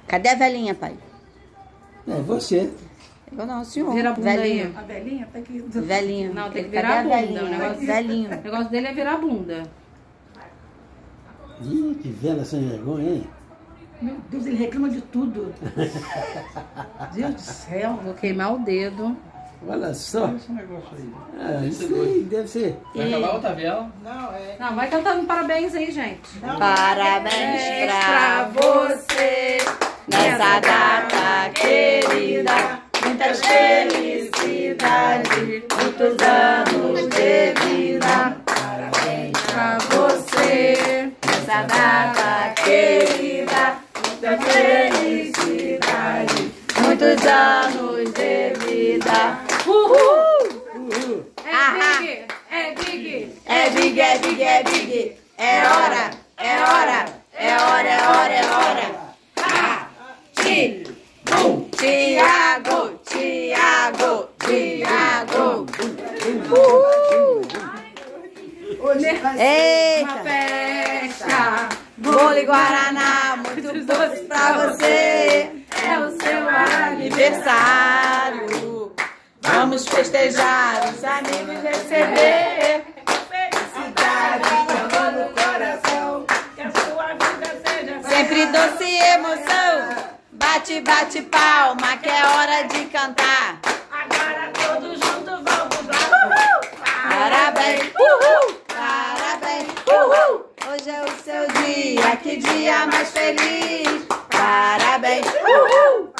Cadê a velhinha, pai? É você. Eu não, senhor. Vira a bunda velhinha. aí. A velhinha tá aqui. Velhinha. Não, tem que Cadê virar a bunda. velhinha? O negócio, Velhinho. o negócio dele é virar a bunda. Ih, que velha sem vergonha, hein? Meu Deus, ele reclama de tudo. Deus do céu. Vou queimar o dedo. Olha só. Esse negócio aí. Ah, isso aí deve ser. Vai acabar outra vela? Não, é. Não, vai cantando parabéns aí, gente. Parabéns pra você nessa data querida. Muitas felicidades, muitos anos de vida. Parabéns pra você nessa data querida. Muitas felicidades, muitos anos de vida. Uhul! Uhul. É big! É big, é big, é big. É hora, é hora, é hora, é hora, é hora. Ha! Ti! Bum! Tiago, Tiago, Tiago. Uhul! Uma Eita! festa! Bolo e Guaraná, muito doce pra você. É o seu Aniversário. Vamos festejar, os amigos receber. Felicidade, amor no coração. Que a sua vida seja Sempre doce emoção. Bate, bate palma, que é hora de cantar. Agora todos juntos vamos lá. Parabéns, uhul, parabéns, uhul. Hoje é o seu dia, que dia mais feliz. Parabéns, uhul,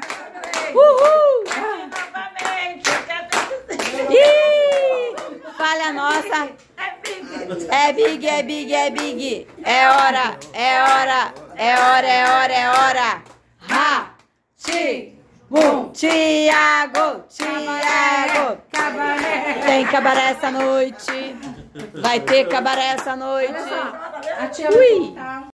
uhul. Novamente, eu quero dizer. Ih, falha nossa. É big. É big, é big, é big. É hora, é hora, é hora, é hora, é hora. Ha, ti, bum, Tiago, Tiago. Cabaré! Tem cabaré essa noite. Vai ter cabaré essa noite. Olha só, a tia Ui. vai